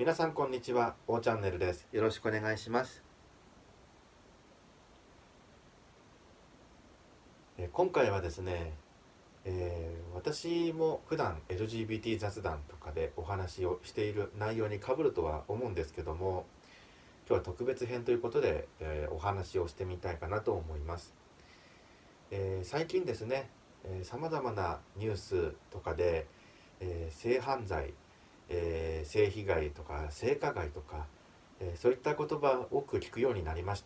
皆さんこんにちは、Oチャンネルです。よろしくお願いします。今回はですね、私も普段 LGBT 雑談とかでお話をしている内容にかぶるとは思うんですけども、今日は特別編ということで、お話をしてみたいかなと思います。最近ですね、さまざまなニュースとかで、性犯罪、性被害とか性加害とか、そういった言葉を多く聞くようになりました。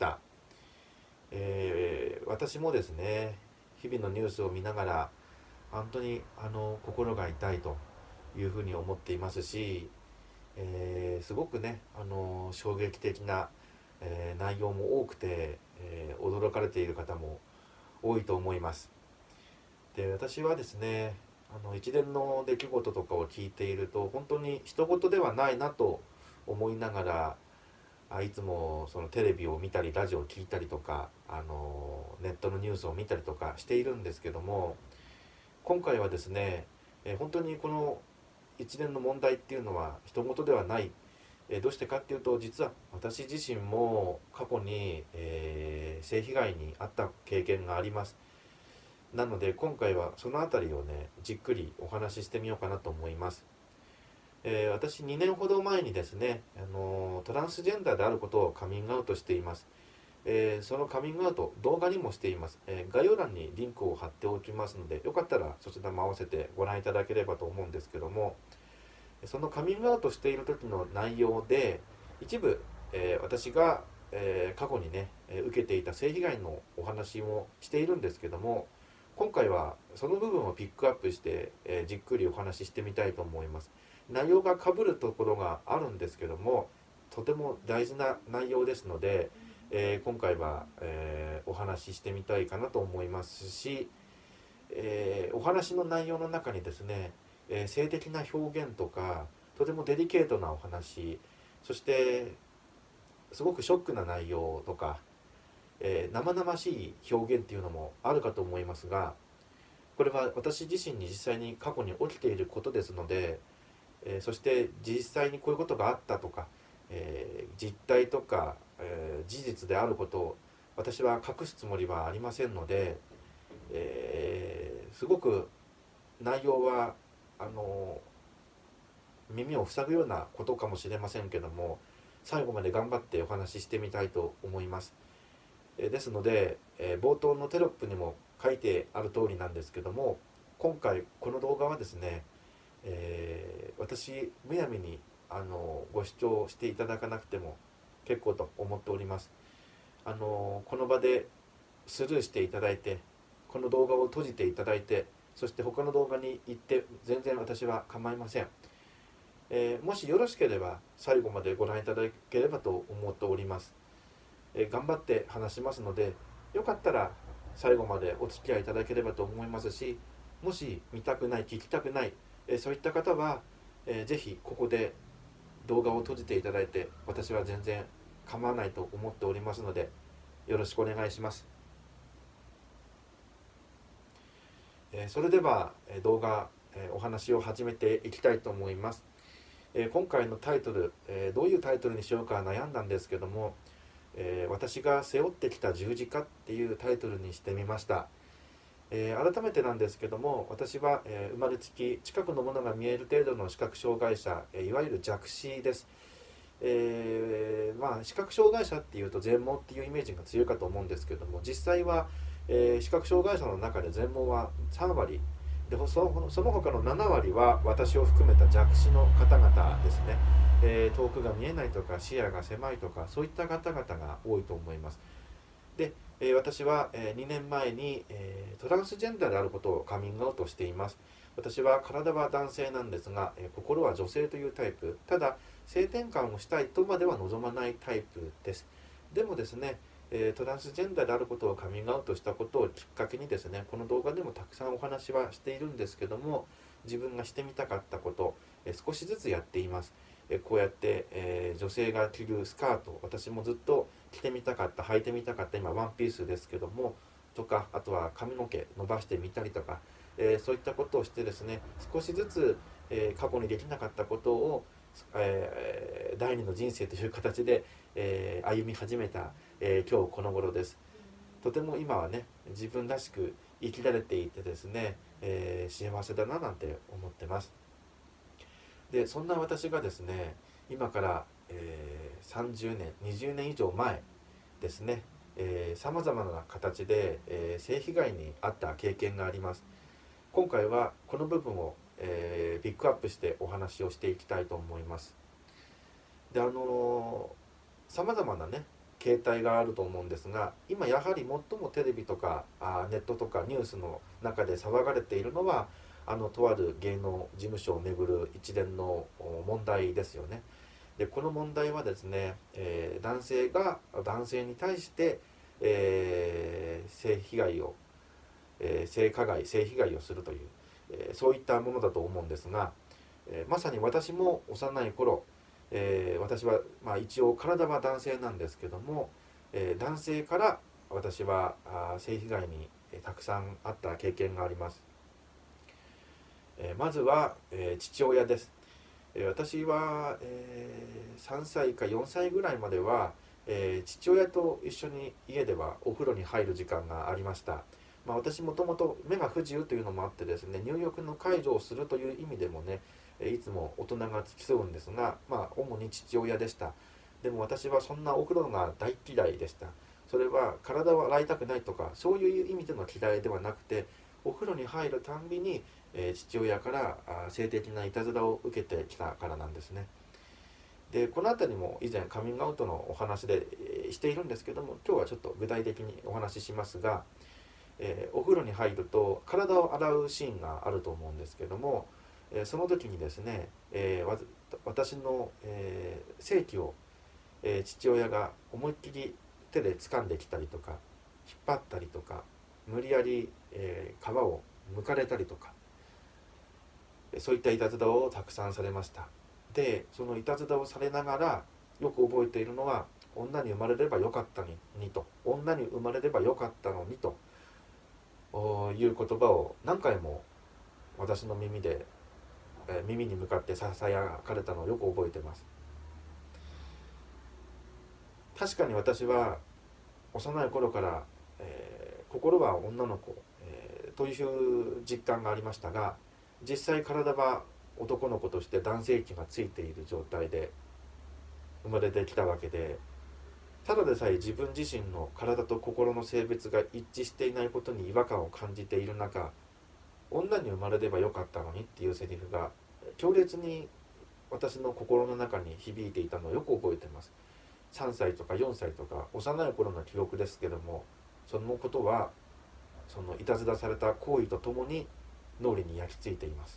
私もですね、日々のニュースを見ながら本当に心が痛いというふうに思っていますし、すごくね衝撃的な、内容も多くて、驚かれている方も多いと思います。で、私はですね、一連の出来事とかを聞いていると本当に人事ではないなと思いながら、いつもそのテレビを見たりラジオを聞いたりとか、ネットのニュースを見たりとかしているんですけども、今回はですね、本当にこの一連の問題っていうのは人事ではない。どうしてかっていうと、実は私自身も過去に、性被害に遭った経験があります。なので今回はそのあたりをね、じっくりお話ししてみようかなと思います。私2年ほど前にですね、トランスジェンダーであることをカミングアウトしています。そのカミングアウト動画にもしています。概要欄にリンクを貼っておきますので、よかったらそちらも合わせてご覧いただければと思うんですけども、そのカミングアウトしている時の内容で一部、私が、過去にね受けていた性被害のお話もしているんですけども、今回はその部分をピックアップして、じっくりお話ししてみたいと思います。内容がかぶるところがあるんですけども、とても大事な内容ですので、今回は、お話ししてみたいかなと思いますし、お話の内容の中にですね、性的な表現とかとてもデリケートなお話、そしてすごくショックな内容とか、生々しい表現っていうのもあるかと思いますが、これは私自身に実際に過去に起きていることですので、そして実際にこういうことがあったとか、実態とか、事実であることを私は隠すつもりはありませんので、すごく内容はあの耳を塞ぐようなことかもしれませんけども、最後まで頑張ってお話ししてみたいと思います。ですので、冒頭のテロップにも書いてある通りなんですけども、今回この動画はですね、私むやみにご視聴していただかなくても結構と思っております。この場でスルーしていただいて、この動画を閉じていただいて、そして他の動画に行って全然私は構いません。もしよろしければ最後までご覧いただければと思っております。頑張って話しますので、よかったら最後までお付き合いいただければと思いますし、もし見たくない聞きたくない、そういった方は、ぜひここで動画を閉じていただいて、私は全然構わないと思っておりますので、よろしくお願いします。それでは動画、お話を始めていきたいと思います。今回のタイトル、どういうタイトルにしようか悩んだんですけども、私が背負ってきた十字架っていうタイトルにしてみました。改めてなんですけども、私は、生まれつき近くのものが見える程度の視覚障害者、いわゆる弱視です。視覚障害者っていうと全盲っていうイメージが強いかと思うんですけども、実際は、視覚障害者の中で全盲は3割で、その他の7割は私を含めた弱視の方々ですね。遠くが見えないとか視野が狭いとか、そういった方々が多いと思います。で、私は、2年前に、トランスジェンダーであることをカミングアウトしています。私は体は男性なんですが、心は女性というタイプ。ただ性転換をしたいとまでは望まないタイプです。でもですね、トランスジェンダーであることをカミングアウトしたことをきっかけにですね、この動画でもたくさんお話はしているんですけども、自分がしてみたかったこと、少しずつやっています。こうやって、女性が着るスカート、私もずっと着てみたかった、履いてみたかった、今ワンピースですけどもとか、あとは髪の毛伸ばしてみたりとか、そういったことをしてですね、少しずつ、過去にできなかったことを第二の人生という形で、歩み始めた、今日この頃です。とても今はね自分らしく生きられていてですね、幸せだななんて思ってます。でそんな私がですね今から、30年20年以上前ですねさまざまな形で、性被害に遭った経験があります。今回はこの部分を、ピックアップしてお話をしていきたいと思います。でさまざまなね形態があると思うんですが、今やはり最もテレビとかネットとかニュースの中で騒がれているのはとある芸能事務所をめぐる一連の問題ですよね。でこの問題はですね、男性が男性に対して、性被害を、性加害性被害をするという、そういったものだと思うんですが、まさに私も幼い頃、私は、一応体は男性なんですけども、男性から私は性被害にたくさんあった経験があります。まずは、父親です。私は、3歳か4歳ぐらいまでは、父親と一緒に家ではお風呂に入る時間がありました。私もともと目が不自由というのもあってですね、入浴の介助をするという意味でもねいつも大人が付き添うんですが、主に父親でした。でも私はそんなお風呂が大嫌いでした。それは体を洗いたくないとかそういう意味での嫌いではなくて、お風呂に入るたんびに、父親から性的ないたずらを受けてきたからなんですね。でこの辺りも以前カミングアウトのお話で、しているんですけども、今日はちょっと具体的にお話ししますが、お風呂に入ると体を洗うシーンがあると思うんですけども、その時にですね、私の、性器を、父親が思いっきり手で掴んできたりとか引っ張ったりとか無理やり、皮を剥かれたりとか、そういったいたずらをたくさんされました。でそのいたずらをされながらよく覚えているのは、女に生まれればよかったのにと、女に生まれればよかったのにという言葉を何回も私の耳で、耳に向かってささやかれたのをよく覚えています。確かに私は幼い頃から、心は女の子、という実感がありましたが、実際体は男の子として男性器がついている状態で生まれてきたわけで、ただでさえ自分自身の体と心の性別が一致していないことに違和感を感じている中、女に生まれればよかったのにっていうセリフが強烈に私の心の中に響いていたのをよく覚えています。3歳とか4歳とか幼い頃の記憶ですけども、そのことはそのいたずらされた行為とともに脳裏に焼き付いています。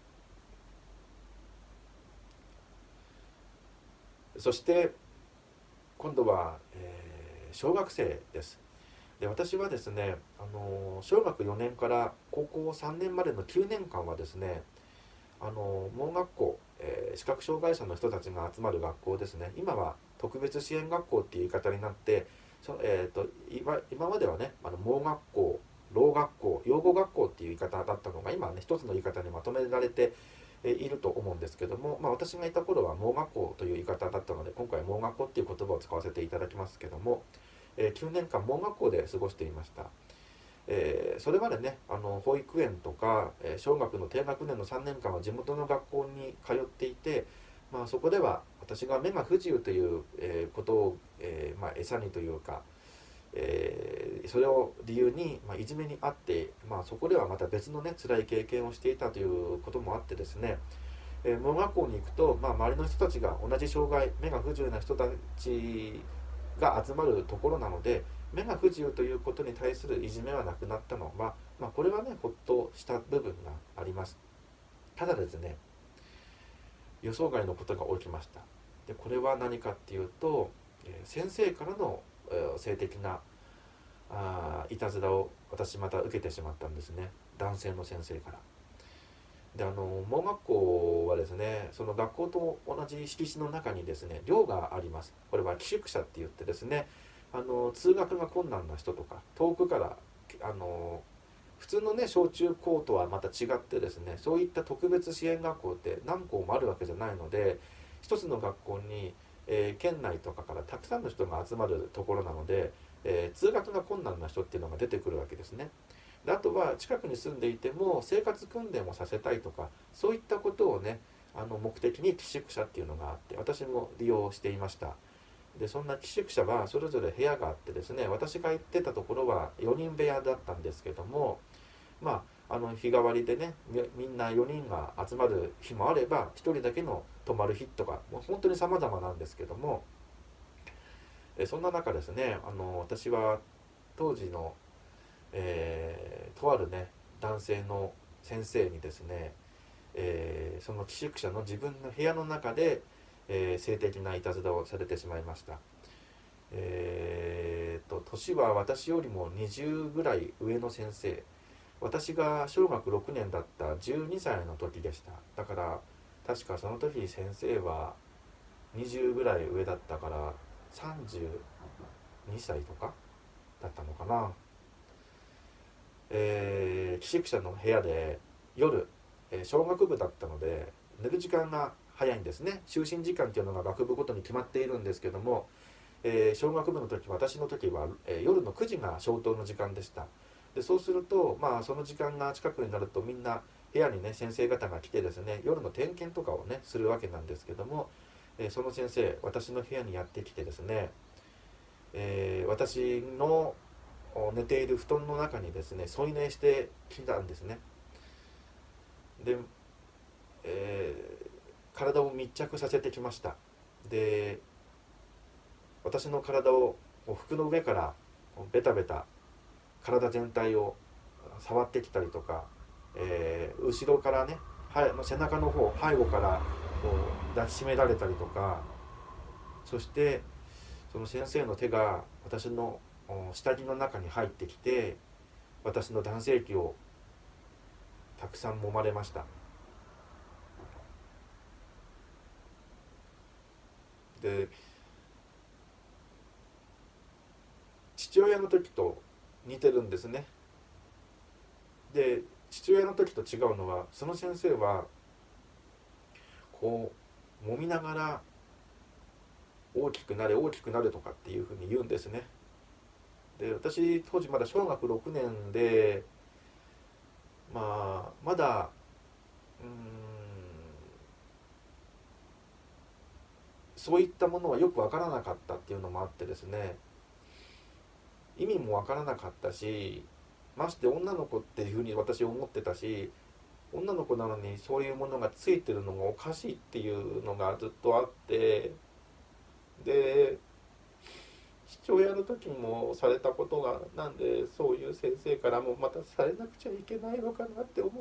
そして今度は、小学生です。で私はですね、小学4年から高校3年までの9年間はですね、盲学校、視覚障害者の人たちが集まる学校ですね。今は特別支援学校っていう言い方になって、今まではね盲学校、ろう学校、養護学校っていう言い方だったのが、今はね一つの言い方にまとめられていると思うんですけども、私がいた頃は盲学校という言い方だったので、今回盲学校っていう言葉を使わせていただきますけども、9年間盲学校で過ごしていました。それまでね保育園とか、小学の低学年の3年間は地元の学校に通っていて、そこでは私が目が不自由という、ことを、餌にというか、それを理由に、いじめにあって、そこではまた別のね辛い経験をしていたということもあってですね、盲学校に行くと、周りの人たちが同じ障害、目が不自由な人たちが集まるところなので、目が不自由ということに対するいじめはなくなったのは、これはねほっとした部分があります。ただですね、予想外のことが起きました。でこれは何かっていうと、先生からの、性的ないたずらを私また受けてしまったんですね。男性の先生から。で盲学校はですね、その学校と同じ敷地の中にですね寮があります。これは寄宿舎って言ってですね、通学が困難な人とか遠くから普通のね小中高とはまた違ってですね、そういった特別支援学校って何校もあるわけじゃないので、一つの学校に、県内とかからたくさんの人が集まるところなので、通学が困難な人っていうのが出てくるわけですね。であとは近くに住んでいても生活訓練をさせたいとか、そういったことをね目的に寄宿舎っていうのがあって、私も利用していました。でそんな寄宿舎はそれぞれ部屋があってですね、私が行ってたところは4人部屋だったんですけども、日替わりでねみんな4人が集まる日もあれば、1人だけの泊まる日とか、もう本当に様々なんですけども、そんな中ですね、私は当時の、とあるね男性の先生にですね、その寄宿舎の自分の部屋の中で、性的ないたずらをされてしまいました。年は私よりも20ぐらい上の先生、私が小学6年だった12歳の時でした。だから確かその時先生は20ぐらい上だったから32歳とかだったのかな。寄宿舎の部屋で夜、小学部だったので寝る時間が早いんですね。就寝時間っていうのが学部ごとに決まっているんですけども、小学部の時、私の時は、夜の9時が消灯の時間でした。でそうすると、その時間が近くになるとみんな部屋にね先生方が来てですね、夜の点検とかをねするわけなんですけども、その先生私の部屋にやってきてですね、私の寝ている布団の中にですね添い寝してきたんですね。で、体を密着させてきました。で私の体を服の上からベタベタ体全体を触ってきたりとか、後ろからね背中の方、背後からこう抱きしめられたりとか、そしてその先生の手が私の下着の中に入ってきて、私の男性器をたくさん揉まれました。で父親の時と似てるんですね。で父親の時と違うのは、その先生はこう揉みながら大きくなれ大きくなれとかっていうふうに言うんですね。で私当時まだ小学6年で、まだそういったものはよく分からなかったっていうのもあってですね、意味も分からなかったし、まして女の子っていうふうに私思ってたし、女の子なのにそういうものがついてるのがおかしいっていうのがずっとあって、で父親の時もされたことが、なんでそういう先生からもまたされなくちゃいけないのかなって思って、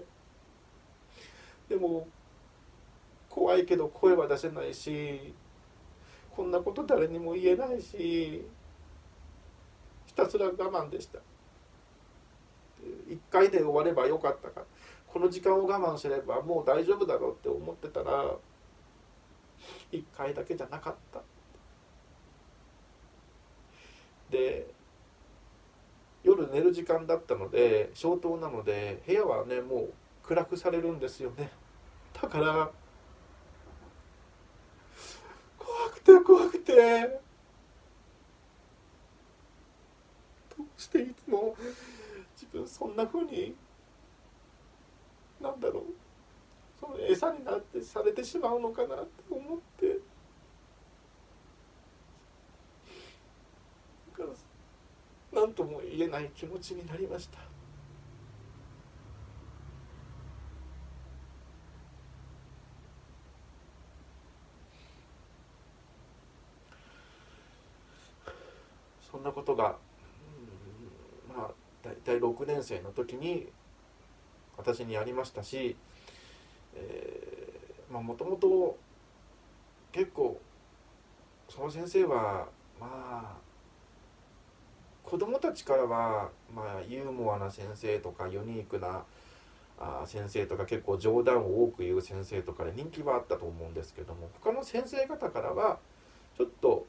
でも怖いけど声は出せないし、こんなこと誰にも言えないし、ひたすら我慢でした。1回で終わればよかったか、この時間を我慢すればもう大丈夫だろうって思ってたら、1回だけじゃなかった。で夜寝る時間だったので、消灯なので部屋はねもう暗くされるんですよね。だから怖くて怖くて、どうしていつも自分そんな風に、なんだろう、その餌になってされてしまうのかなって思って、だから何とも言えない気持ちになりました。そんなことが、大体6年生の時に私にありましたし、もともと結構その先生は子供たちからはユーモアな先生とかユニークな先生とか、結構冗談を多く言う先生とかで人気はあったと思うんですけども、他の先生方からはちょっと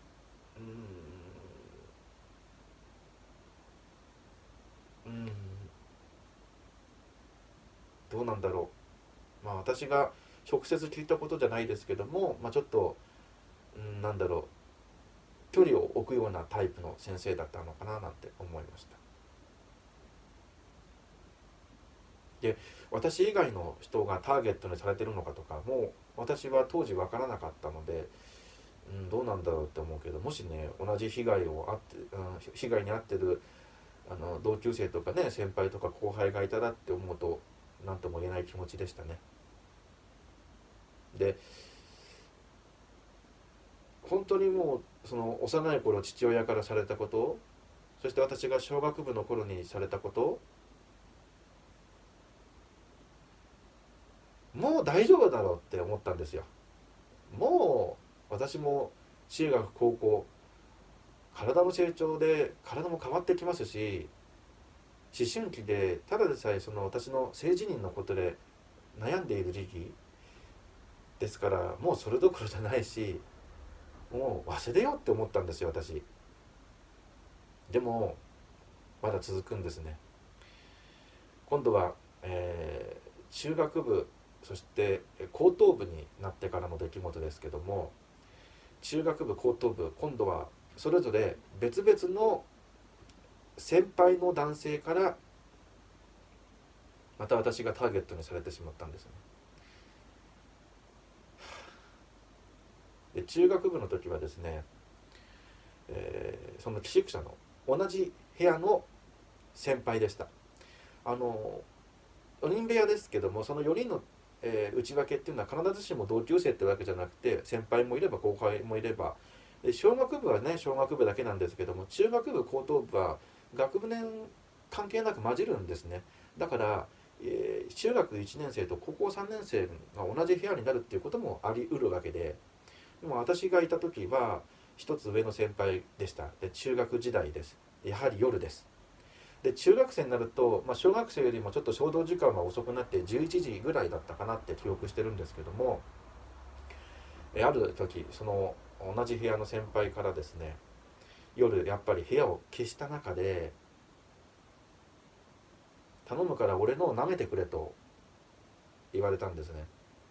なんだろう、私が直接聞いたことじゃないですけども、ちょっと、なんだろう、距離を置くようなタイプの先生だったのかななんて思いました。で、私以外の人がターゲットにされてるのかとかも私は当時分からなかったので、どうなんだろうって思うけど、もしね同じ被害に遭ってる同級生とかね、先輩とか後輩がいたらって思うと何とも言えない気持ちでしたね。で、本当にもうその幼い頃父親からされたこと、そして私が小学部の頃にされたこと、もう大丈夫だろうって思ったんですよ。もう私も中学高校、体の成長で体も変わってきますし、思春期でただでさえその私の性自認のことで悩んでいる時期ですから、もうそれどころじゃないし、もう忘れようって思ったんですよ私。でもまだ続くんですね。今度は、中学部、そして高等部になってからの出来事ですけども、中学部高等部、今度はそれぞれ別々の先輩の男性からまた私がターゲットにされてしまったんですね。で、中学部の時はですね、その寄宿舎の同じ部屋の先輩でした。4人部屋ですけども、その4人の、内訳っていうのは必ずしも同級生ってわけじゃなくて、先輩もいれば後輩もいれば、で小学部はね小学部だけなんですけども、中学部高等部は学部年関係なく混じるんですね。だから、中学1年生と高校3年生が同じ部屋になるっていうこともあり得るわけで、でも私がいた時は一つ上の先輩でした。で、中学時代です。やはり夜です。で、中学生になると、小学生よりもちょっと衝動時間は遅くなって11時ぐらいだったかなって記憶してるんですけども、ある時その同じ部屋の先輩からですね、夜やっぱり部屋を消した中で頼むから俺のを舐めてくれと言われたんですね。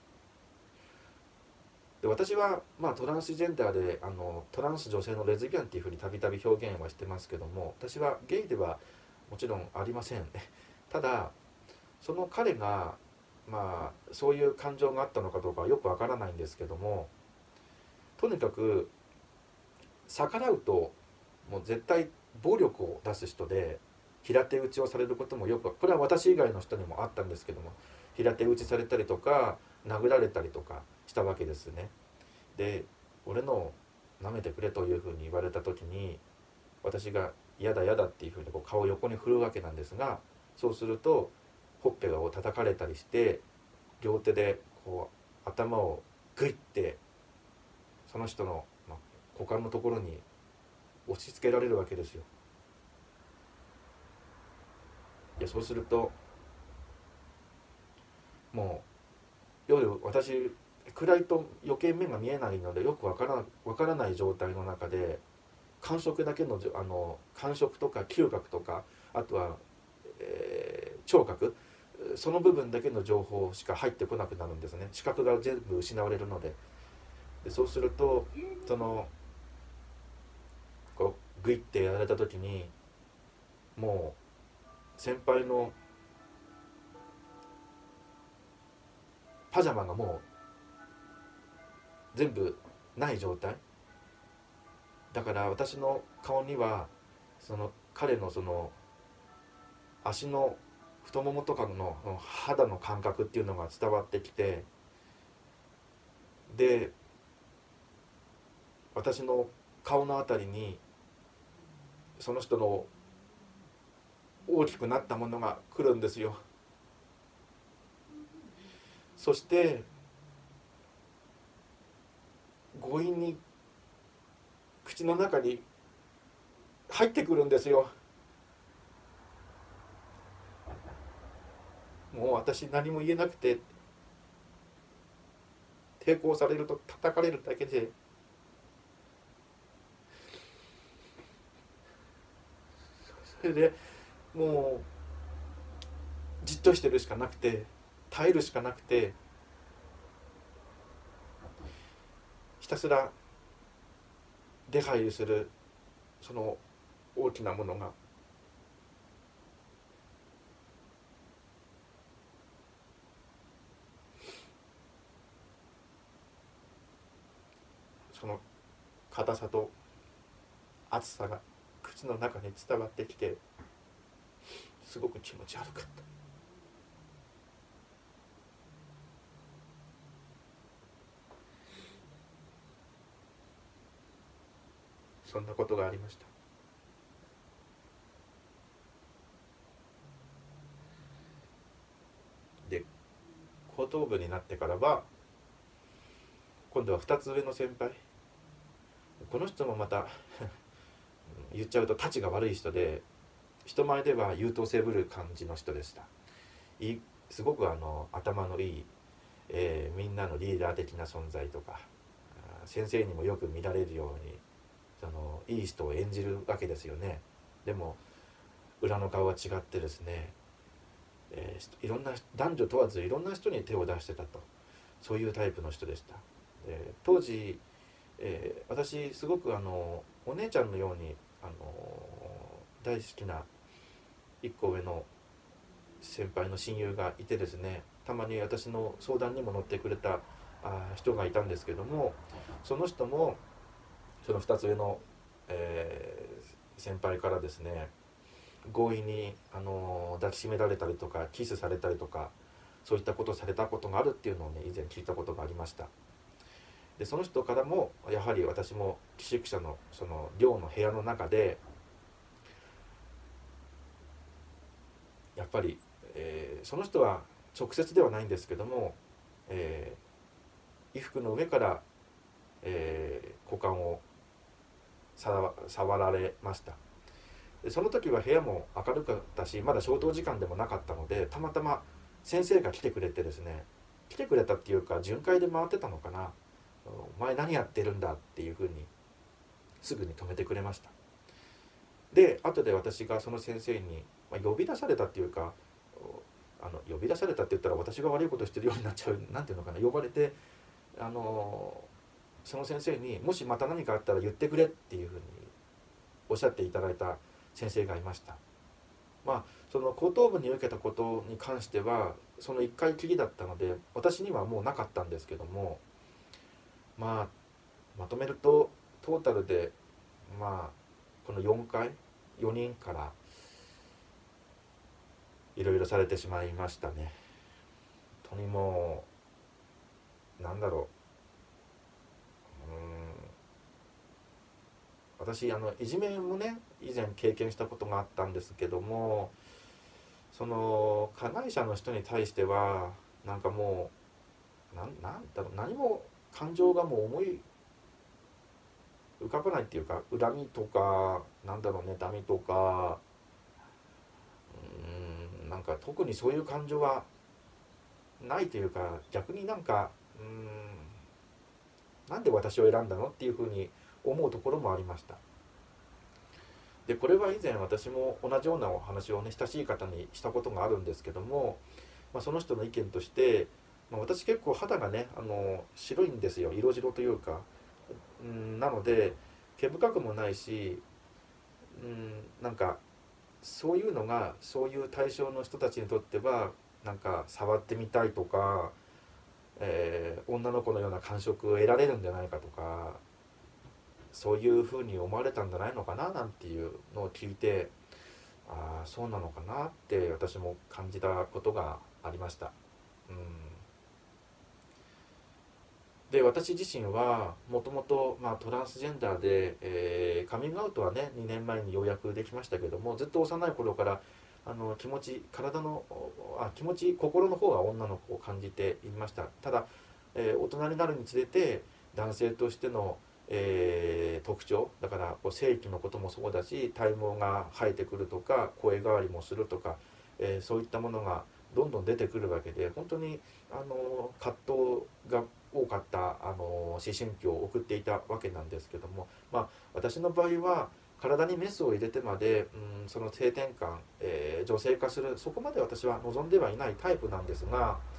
で、私はトランスジェンダーでトランス女性のレズビアンっていうふうにたびたび表現はしてますけども、私はゲイではもちろんありません。ただその彼がそういう感情があったのかどうかはよくわからないんですけども、とにかく逆らうともう絶対暴力を出す人で、平手打ちをされることもよく、これは私以外の人にもあったんですけども、平手打ちされたりとか殴られたりとかしたわけですね。で、俺のを舐めてくれというふうに言われた時に、私が嫌だ嫌だっていうふうにこう顔を横に振るわけなんですが、そうするとほっぺを叩かれたりして、両手でこう頭をグイッてその人の股間のところに押し付けられるわけですよ。いや、そうするともう夜私暗いと余計目が見えないのでよくわからない状態の中で、感触だけの感触とか嗅覚とか、あとは、聴覚、その部分だけの情報しか入ってこなくなるんですね。視覚が全部失われるので。で、そうするとそのこうグイッてやられた時に、もう先輩のパジャマがもう全部ない状態だから、私の顔にはその彼のその足の太ももとかの肌の感覚っていうのが伝わってきて、で、私の顔のあたりにその人の大きくなったものが来るんですよ。そして強引に口の中に入ってくるんですよ。もう私何も言えなくて、抵抗されると叩かれるだけで、それでもうじっとしてるしかなくて、 耐えるしかなくて、ひたすら出入りするその大きなものがその硬さと熱さが口の中に伝わってきて、すごく気持ち悪かった。そんなことがありました。で、高等部になってからは今度は2つ上の先輩、この人もまた言っちゃうとたちが悪い人で、人前では優等生ぶる感じの人でした。すごく頭のいい、みんなのリーダー的な存在とか、先生にもよく見られるようにいい人を演じるわけですよね。でも裏の顔は違ってですね、いろんな男女問わずいろんな人に手を出してたと、そういうタイプの人でした。当時、私すごくお姉ちゃんのように大好きな一個上の先輩の親友がいてですね、たまに私の相談にも乗ってくれた人がいたんですけども、その人もその2つ上の、先輩からですね、強引に抱きしめられたりとかキスされたりとか、そういったことをされたことがあるっていうのをね、以前聞いたことがありました。でその人からもやはり私も寄宿舎のその寮の部屋の中でやっぱり、その人は直接ではないんですけども、衣服の上から、股間を触られました。でその時は部屋も明るかったし、まだ消灯時間でもなかったので、たまたま先生が来てくれてですね、来てくれたっていうか巡回で回ってたのかな、お前何やってるんだっていうふうにすぐに止めてくれました。で後で私がその先生に、呼び出されたっていうか、呼び出されたって言ったら私が悪いことしてるようになっちゃう、なんていうのかな、呼ばれてその先生にもしまた何かあったら言ってくれっていうふうにおっしゃっていただいた先生がいました。その後頭部に受けたことに関してはその1回きりだったので私にはもうなかったんですけども、まとめるとトータルでこの4回4人からいろいろされてしまいましたね。本当にもうなんだろう、私いじめもね以前経験したことがあったんですけども、その加害者の人に対してはなんかもうなんだろう、何も感情がもう思い浮かばないっていうか、恨みとかなんだろう、妬みとか、なんか特にそういう感情はないというか、逆になんかなんで私を選んだのっていうふうに思うところもありました。でこれは以前私も同じようなお話をね親しい方にしたことがあるんですけども、その人の意見として、私結構肌がね白いんですよ、色白というか、なので毛深くもないし、なんかそういうのがそういう対象の人たちにとってはなんか触ってみたいとか、女の子のような感触を得られるんじゃないかとか、そういうふうに思われたんじゃないのかななんていうのを聞いて、ああそうなのかなって私も感じたことがありました。で私自身はもともとトランスジェンダーで、カミングアウトはね2年前にようやくできましたけども、ずっと幼い頃から気持ち心の方が女の子を感じていました。ただ、大人になるにつれて男性としての、特徴だから性器のこともそうだし、体毛が生えてくるとか声変わりもするとか、そういったものがどんどん出てくるわけで、本当に葛藤が多かった思春期を送っていたわけなんですけども、私の場合は体にメスを入れてまで、その性転換、女性化する、そこまで私は望んではいないタイプなんですが、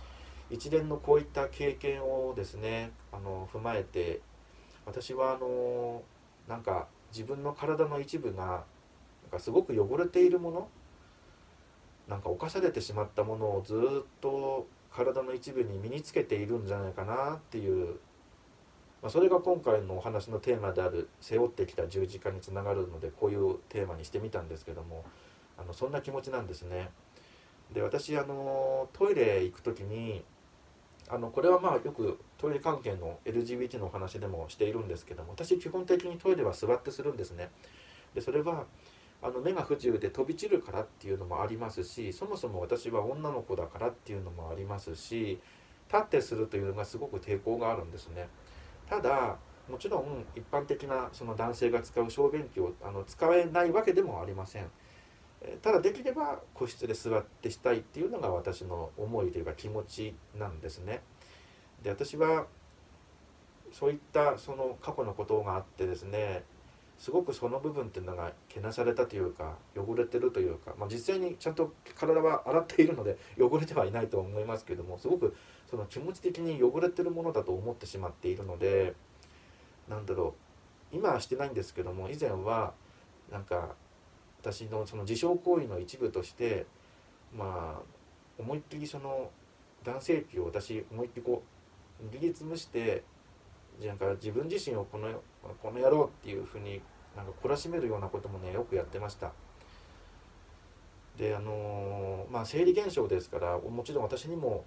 一連のこういった経験をですね踏まえて、私はなんか自分の体の一部がなんかすごく汚れているもの、なんか侵されてしまったものをずっと体の一部に身につけているんじゃないかなっていう、それが今回のお話のテーマである背負ってきた十字架につながるので、こういうテーマにしてみたんですけども、そんな気持ちなんですね。で、私トイレ行く時にこれはよくトイレ関係の LGBT のお話でもしているんですけども、私基本的にトイレは座ってするんですね。でそれは目が不自由で飛び散るからっていうのもありますし、そもそも私は女の子だからっていうのもありますし、立ってするというのがすごく抵抗があるんですね。ただもちろん一般的なその男性が使う小便器を使えないわけでもありません。ただできれば個室で座ってしたいっていうのが私の思いというか気持ちなんですね。で、私はそういったその過去のことがあってですね、すごくその部分っていうのがけなされたというか汚れてるというか、実際にちゃんと体は洗っているので汚れてはいないと思いますけども、すごくその気持ち的に汚れてるものだと思ってしまっているので、なんだろう、今はしてないんですけども、以前はなんか私のその自傷行為の一部として、思いっきりその男性器を私思いっきりこう握りつぶして、なんか自分自身をこの野郎っていうふうになんか懲らしめるようなこともねよくやってました。で生理現象ですから、もちろん私にも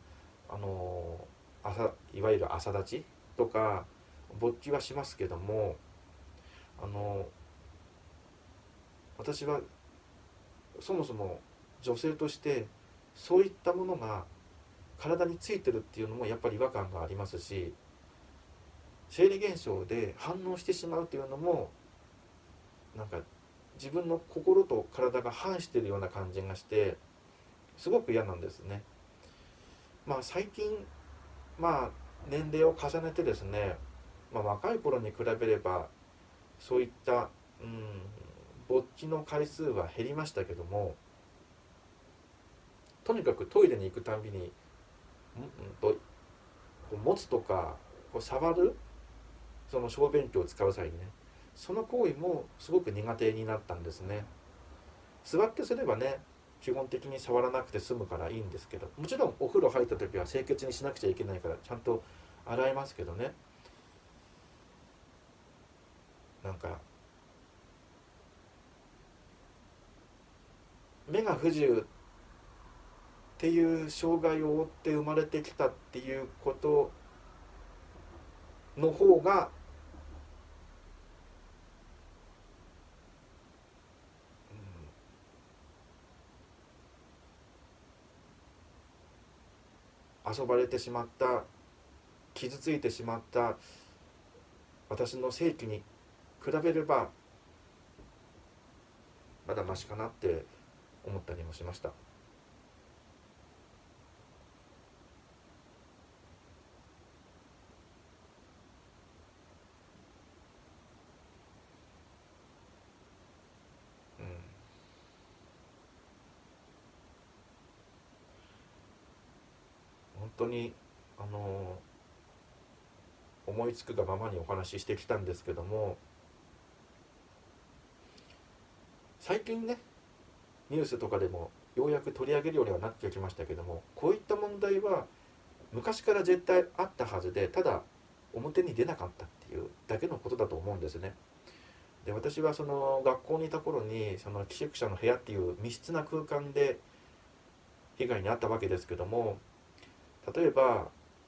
いわゆる朝立ちとか勃起はしますけども、私はそもそも女性としてそういったものが体についてるっていうのもやっぱり違和感がありますし、生理現象で反応してしまうというのもなんか自分の心と体が反しているような感じがしてすごく嫌なんですね。最近年齢を重ねてですね、若い頃に比べればそういった勃起の回数は減りましたけども、とにかくトイレに行くたんびに持つとか触る、その小便器を使う際にね、その行為もすごく苦手になったんですね。座ってすればね基本的に触らなくて済むからいいんですけど、もちろんお風呂入った時は清潔にしなくちゃいけないからちゃんと洗いますけどね、なんか目が不自由っていう障害を負って生まれてきたっていうことの方が遊ばれてしまった、傷ついてしまった私の性器に比べればまだマシかなって思ったりもしました。本当に思いつくがままにお話ししてきたんですけども、最近ねニュースとかでもようやく取り上げるようにはなってきましたけども、こういった問題は昔から絶対あったはずで、ただ表に出なかったっていうだけのことだと思うんですね。で、私はその学校にいた頃にその寄宿舎の部屋っていう密室な空間で被害に遭ったわけですけども、例えば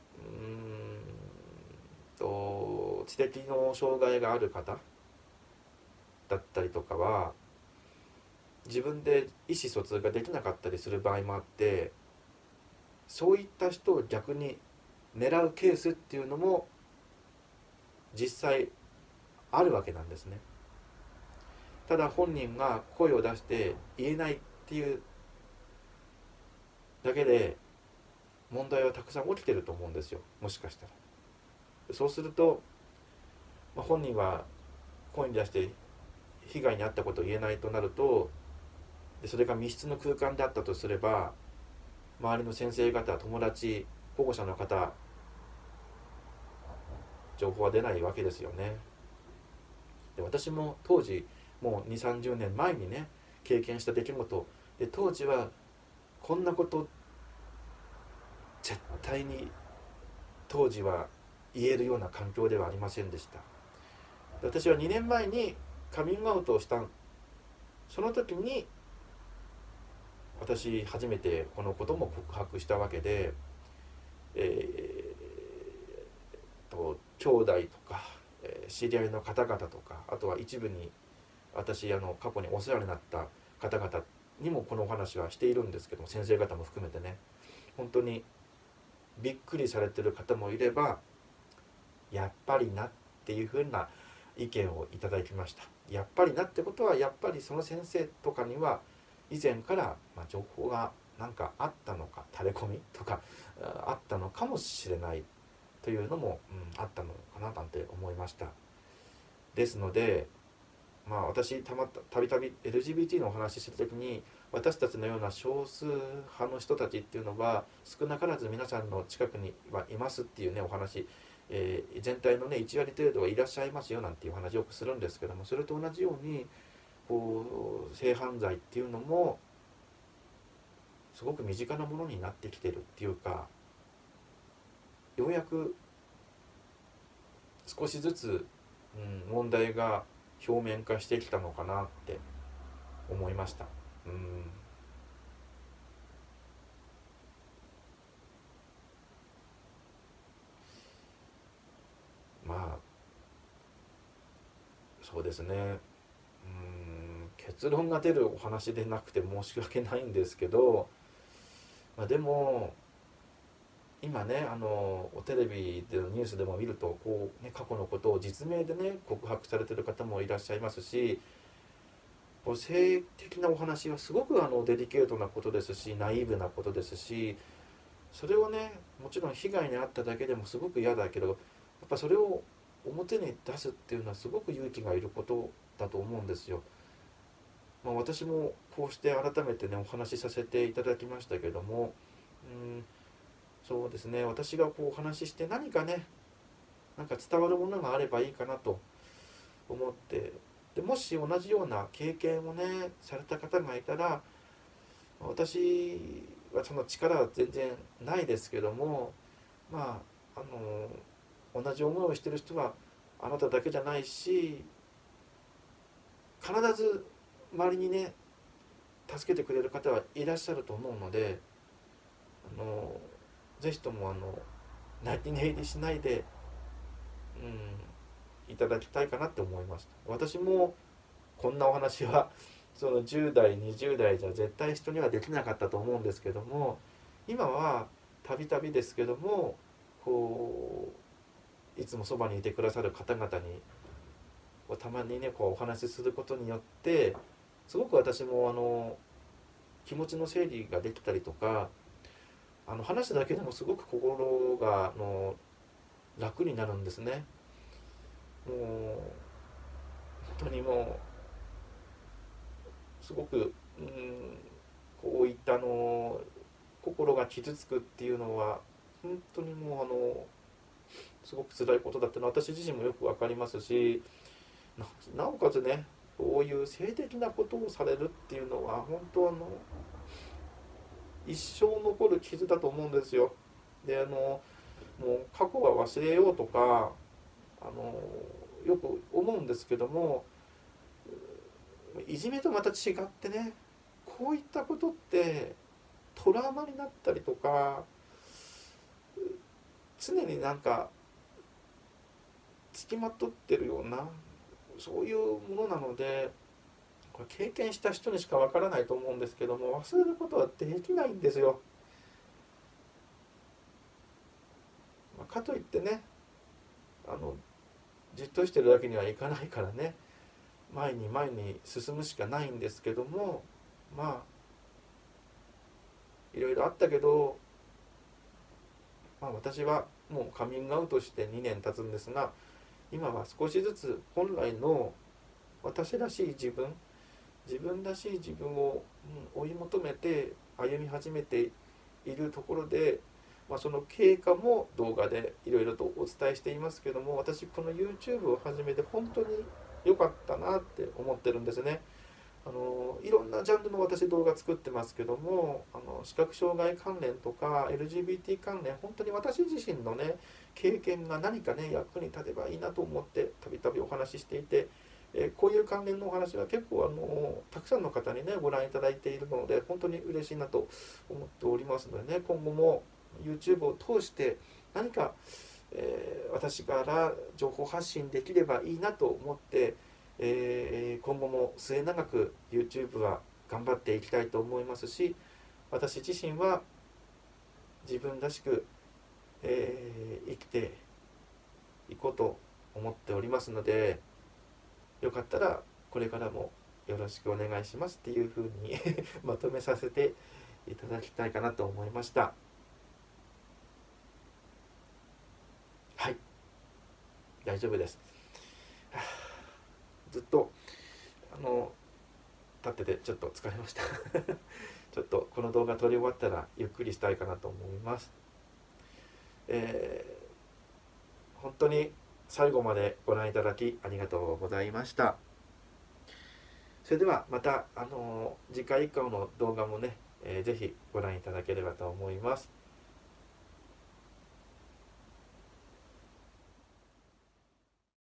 知的の障害がある方だったりとかは自分で意思疎通ができなかったりする場合もあって、そういった人を逆に狙うケースっていうのも実際あるわけなんですね。ただ本人が声を出して言えないっていうだけで問題はたくさん起きてると思うんですよ、もしかしたら。そうすると、本人は声に出して被害に遭ったことを言えないとなると、でそれが密室の空間であったとすれば、周りの先生方、友達保護者の方情報は出ないわけですよね。で私も当時もう2 3 0年前にね経験した出来事で、当時はこんなこと絶対に当時は言えるような環境ではありませんでした。で私は2年前にカミングアウトをしたその時に私初めてこのことも告白したわけで、兄弟とか、知り合いの方々とか、あとは一部に私過去にお世話になった方々にもこのお話はしているんですけども、先生方も含めてね、本当にびっくりされてる方もいれば、やっぱりなっていうふうな意見をいただきました。やっぱりなってことは、やっぱりその先生とかには以前から情報が何かあったのか、垂れ込みとかあったのかもしれないというのも、あったのかななんて思いました。ですので私たびたび LGBT のお話しするときに、私たちのような少数派の人たちっていうのは少なからず皆さんの近くにはいますっていうねお話、全体のね1割程度はいらっしゃいますよなんていう話をよくするんですけども、それと同じように性犯罪っていうのもすごく身近なものになってきてるっていうか、ようやく少しずつ、問題が表面化してきたのかなって思いました。そうですね。結論が出るお話でなくて申し訳ないんですけど、でも今ねテレビでのニュースでも見ると過去のことを実名でね告白されてる方もいらっしゃいますし、性的なお話はすごくデリケートなことですし、ナイーブなことですし、それをねもちろん被害に遭っただけでもすごく嫌だけど、やっぱそれを表に出すっていうのはすごく勇気がいることだと思うんですよ。私もこうして改めてねお話しさせていただきましたけども、そうですね、私がお話しして何かねなんか伝わるものがあればいいかなと思って、でもし同じような経験をねされた方がいたら、私はその力は全然ないですけども、同じ思いをしている人はあなただけじゃないし、必ず周りにね助けてくれる方はいらっしゃると思うので、ぜひとも泣き寝入りしないで、いただきたいかなって思いました。私もこんなお話はその10代20代じゃ絶対人にはできなかったと思うんですけども、今はたびたびですけどもいつもそばにいてくださる方々にたまにねお話しすることによって、すごく私も気持ちの整理ができたりとか、話すだけでもすごく心が楽になるんですね。もう本当にもうすごくこういった心が傷つくっていうのは本当にもうすごく辛いことだってのは私自身もよく分かりますし、なおかつねこういう性的なことをされるっていうのは本当一生残る傷だと思うんですよ。でもう過去は忘れようとかよく思うんですけども、いじめとまた違ってねこういったことってトラウマになったりとか、常になんかつきまとってるようなそういうものなので、これ経験した人にしかわからないと思うんですけども、忘れることはできないんですよ。かといってねじっとしてるだけにはいかないからね、前に前に進むしかないんですけども、いろいろあったけど、私はもうカミングアウトして2年経つんですが、今は少しずつ本来の私らしい自分らしい自分を追い求めて歩み始めているところで、 その経過も動画でいろいろとお伝えしていますけども、私この YouTube を始めて本当に良かったなって思ってるんですね。いろんなジャンルの私動画作ってますけども、視覚障害関連とか LGBT 関連、本当に私自身のね経験が何かね役に立てばいいなと思ってたびたびお話ししていて、こういう関連のお話は結構たくさんの方にねご覧いただいているので本当に嬉しいなと思っておりますのでね、今後も YouTube を通して何か、私から情報発信できればいいなと思って、今後も末永く YouTube は頑張っていきたいと思いますし、私自身は自分らしく、生きていこうと思っておりますので、よかったらこれからもよろしくお願いしますっていうふうにまとめさせていただきたいかなと思いました。はい、大丈夫です。ずっと立っててちょっと疲れましたちょっとこの動画撮り終わったらゆっくりしたいかなと思います。本当に最後までご覧いただきありがとうございました。それではまた次回以降の動画もね、ぜひご覧いただければと思います。